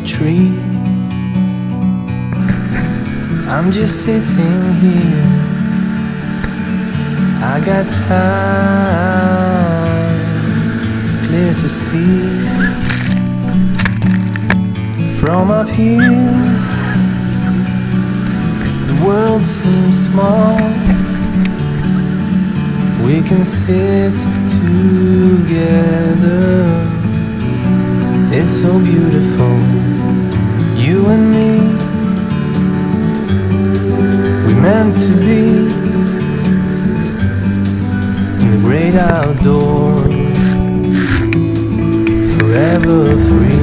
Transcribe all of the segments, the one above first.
tree. I'm just sitting here, I got time, it's clear to see. From up here, the world seems small. We can sit together, it's so beautiful, you and me. We meant to be in the great outdoors, forever free.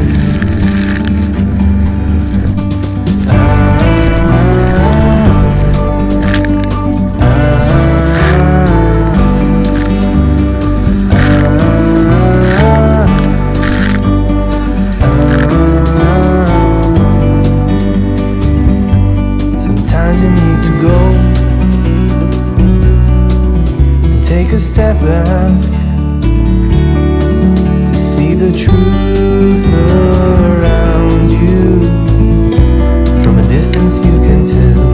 Sometimes you need to go and take a step back to see the truth around you. From a distance you can tell.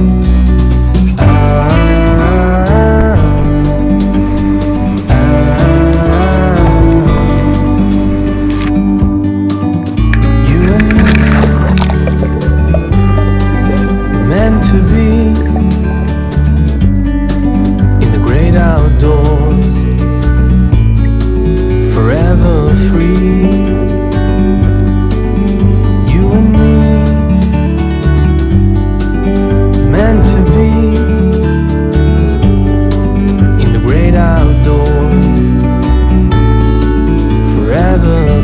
You and me, meant to be in the great outdoors, forever free. You and me, meant to be in the great outdoors, forever